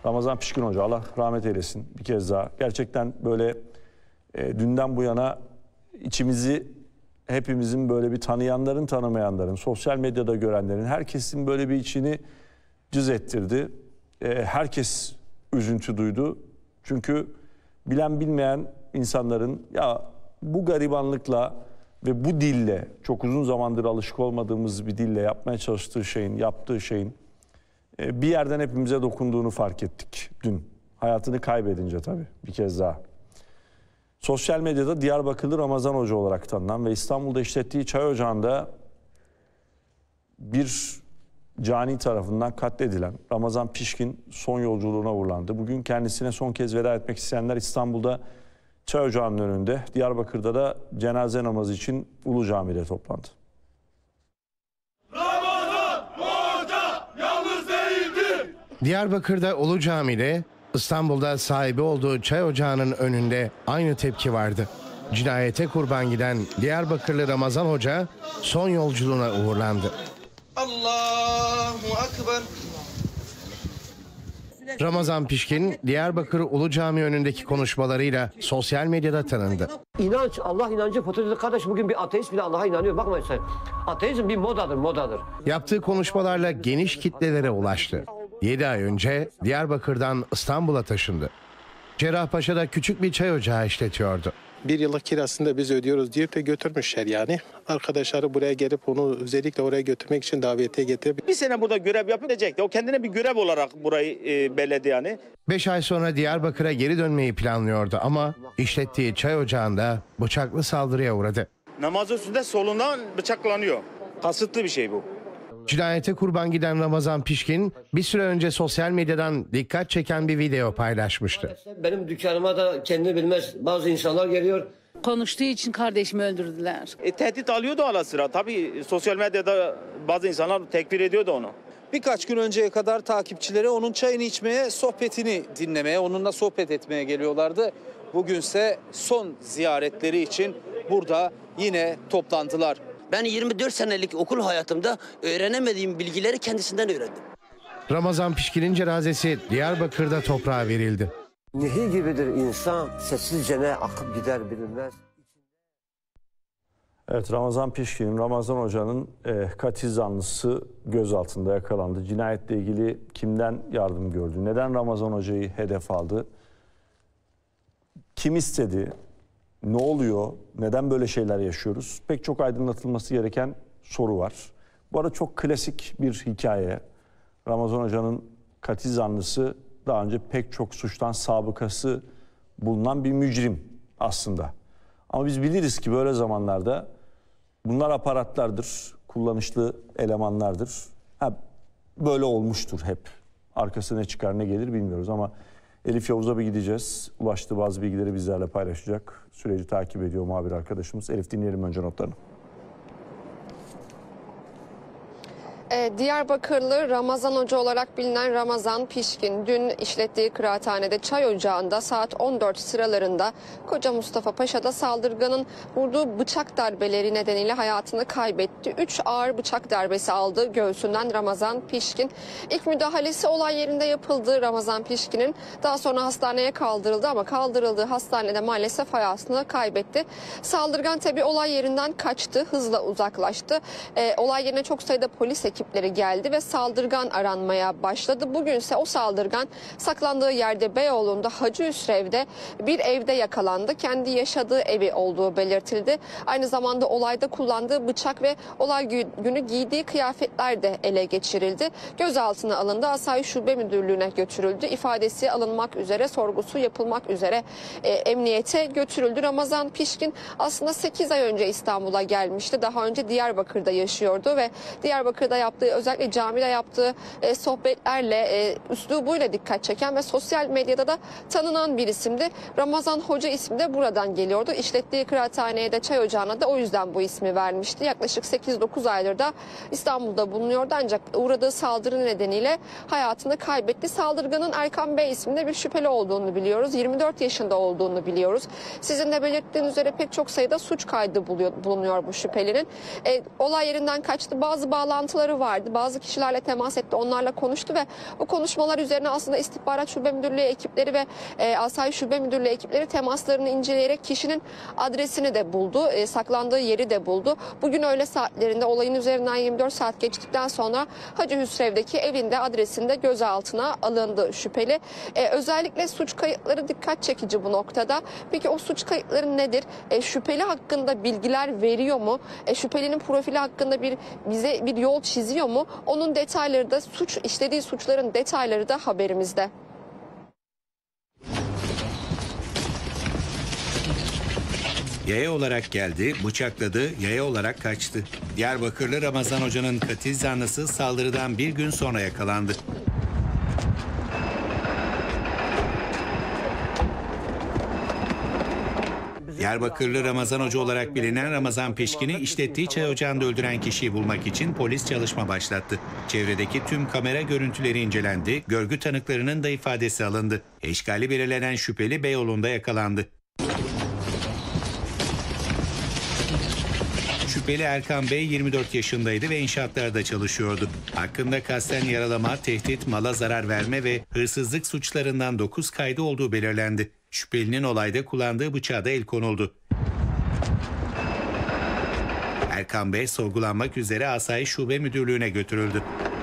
Ramazan Pişkin Hoca, Allah rahmet eylesin bir kez daha. Gerçekten böyle dünden bu yana içimizi hepimizin böyle bir tanıyanların, tanımayanların, sosyal medyada görenlerin, herkesin böyle bir içini cız ettirdi. Herkes üzüntü duydu. Çünkü bilen bilmeyen insanların ya bu garibanlıkla ve bu dille, çok uzun zamandır alışık olmadığımız bir dille yapmaya çalıştığı şeyin, yaptığı şeyin bir yerden hepimize dokunduğunu fark ettik dün. Hayatını kaybedince tabii bir kez daha. Sosyal medyada Diyarbakırlı Ramazan Hoca olarak tanınan ve İstanbul'da işlettiği çay ocağında bir cani tarafından katledilen Ramazan Pişkin son yolculuğuna uğurlandı. Bugün kendisine son kez veda etmek isteyenler İstanbul'da çay ocağının önünde, Diyarbakır'da da cenaze namazı için Ulu Cami'de toplandı. Ramazan Hoca yalnız değildir. Diyarbakır'da Ulu Cami'de, İstanbul'da sahibi olduğu çay ocağının önünde aynı tepki vardı. Cinayete kurban giden Diyarbakırlı Ramazan Hoca son yolculuğuna uğurlandı. Allahu Ekber. Ramazan Pişkin, Diyarbakır Ulu Cami önündeki konuşmalarıyla sosyal medyada tanındı. İnanç, Allah inancı fotoğrafı kardeş, bugün bir ateist bile Allah'a inanıyor. Bakma sen. Ateizm bir modadır. Yaptığı konuşmalarla geniş kitlelere ulaştı. 7 ay önce Diyarbakır'dan İstanbul'a taşındı. Cerrahpaşa'da küçük bir çay ocağı işletiyordu. Bir yıllık kirasını da biz ödüyoruz deyip de götürmüşler yani. Arkadaşları buraya gelip onu özellikle oraya götürmek için davetiye getirip. Bir sene burada görev yapabilecekti. O kendine bir görev olarak burayı belledi yani. 5 ay sonra Diyarbakır'a geri dönmeyi planlıyordu ama işlettiği çay ocağında bıçaklı saldırıya uğradı. Namaz üstünde solundan bıçaklanıyor. Kasıtlı bir şey bu. Cinayete kurban giden Ramazan Pişkin bir süre önce sosyal medyadan dikkat çeken bir video paylaşmıştı. Benim dükkanıma da kendini bilmez bazı insanlar geliyor. Konuştuğu için kardeşimi öldürdüler. Tehdit alıyordu ala sıra. Tabii sosyal medyada bazı insanlar tekfir ediyordu onu. Birkaç gün önceye kadar takipçileri onun çayını içmeye, sohbetini dinlemeye, onunla sohbet etmeye geliyorlardı. Bugünse son ziyaretleri için burada yine toplantılar. Ben 24 senelik okul hayatımda öğrenemediğim bilgileri kendisinden öğrendim. Ramazan Pişkin'in cenazesi Diyarbakır'da toprağa verildi. Nehir gibidir insan, sessizce ne akıp gider bilinmez. Evet, Ramazan Pişkin'in, Ramazan Hoca'nın katil zanlısı gözaltında yakalandı. Cinayetle ilgili kimden yardım gördü? Neden Ramazan Hoca'yı hedef aldı? Kim istedi? Ne oluyor? Neden böyle şeyler yaşıyoruz? Pek çok aydınlatılması gereken soru var. Bu arada çok klasik bir hikaye. Ramazan Hoca'nın katil zanlısı daha önce pek çok suçtan sabıkası bulunan bir mücrim aslında. Ama biz biliriz ki böyle zamanlarda bunlar aparatlardır, kullanışlı elemanlardır. Böyle olmuştur hep. Arkası ne çıkar ne gelir bilmiyoruz ama Elif Yavuz'a bir gideceğiz. Ulaştığı bazı bilgileri bizlerle paylaşacak. Süreci takip ediyor muhabir arkadaşımız. Elif, dinleyelim önce notlarını. Diyarbakırlı Ramazan Hoca olarak bilinen Ramazan Pişkin dün işlettiği kıraathanede çay ocağında saat 14 sıralarında Koca Mustafa Paşa'da saldırganın vurduğu bıçak darbeleri nedeniyle hayatını kaybetti. 3 ağır bıçak darbesi aldı göğsünden Ramazan Pişkin. İlk müdahalesi olay yerinde yapıldı Ramazan Pişkin'in. Daha sonra hastaneye kaldırıldı ama kaldırıldığı hastanede maalesef hayatını kaybetti. Saldırgan tabii olay yerinden kaçtı, hızla uzaklaştı. Olay yerine çok sayıda polis ekipleri geldi ve saldırgan aranmaya başladı. Bugünse o saldırgan saklandığı yerde Beyoğlu'nda Hacı Üsrev'de bir evde yakalandı. Kendi yaşadığı evi olduğu belirtildi. Aynı zamanda olayda kullandığı bıçak ve olay günü giydiği kıyafetler de ele geçirildi. Gözaltına alındı. Asayiş Şube Müdürlüğü'ne götürüldü. İfadesi alınmak üzere, sorgusu yapılmak üzere emniyete götürüldü. Ramazan Pişkin aslında 8 ay önce İstanbul'a gelmişti. Daha önce Diyarbakır'da yaşıyordu ve Diyarbakır'da yaptığı, özellikle camide yaptığı sohbetlerle, üslubuyla dikkat çeken ve sosyal medyada da tanınan bir isimdi. Ramazan Hoca ismi de buradan geliyordu. İşlettiği kıraathaneye de çay ocağına da o yüzden bu ismi vermişti. Yaklaşık 8-9 aydır da İstanbul'da bulunuyordu ancak uğradığı saldırı nedeniyle hayatını kaybetti. Saldırganın Erkan Bey isminde bir şüpheli olduğunu biliyoruz. 24 yaşında olduğunu biliyoruz. Sizin de belirttiğiniz üzere pek çok sayıda suç kaydı bulunuyor bu şüphelinin. Olay yerinden kaçtı. Bazı bağlantıları var verdi. Bazı kişilerle temas etti, onlarla konuştu ve bu konuşmalar üzerine aslında İstihbarat Şube Müdürlüğü ekipleri ve Asayiş Şube Müdürlüğü ekipleri temaslarını inceleyerek kişinin adresini de buldu, saklandığı yeri de buldu. Bugün öğle saatlerinde olayın üzerinden 24 saat geçtikten sonra Hacı Hüsrev'deki evinde, adresinde gözaltına alındı şüpheli. Özellikle suç kayıtları dikkat çekici bu noktada. Peki o suç kayıtları nedir? Şüpheli hakkında bilgiler veriyor mu? Şüphelinin profili hakkında bize bir yol çiziyor mu? Onun detayları da, işlediği suçların detayları da haberimizde. Yaya olarak geldi, bıçakladı, yaya olarak kaçtı. Diyarbakırlı Ramazan Hoca'nın katil zanlısı saldırıdan bir gün sonra yakalandı. Diyarbakırlı Ramazan Hoca olarak bilinen Ramazan Pişkin'i işlettiği çay ocağında öldüren kişiyi bulmak için polis çalışma başlattı. Çevredeki tüm kamera görüntüleri incelendi, görgü tanıklarının da ifadesi alındı. Eşkali belirlenen şüpheli Beyoğlu'nda yakalandı. Şüpheli Erkan Bey 24 yaşındaydı ve inşaatlarda çalışıyordu. Hakkında kasten yaralama, tehdit, mala zarar verme ve hırsızlık suçlarından 9 kaydı olduğu belirlendi. Şüphelinin olayda kullandığı bıçağa da el konuldu. Erkan Bey sorgulanmak üzere Asayiş Şube Müdürlüğü'ne götürüldü.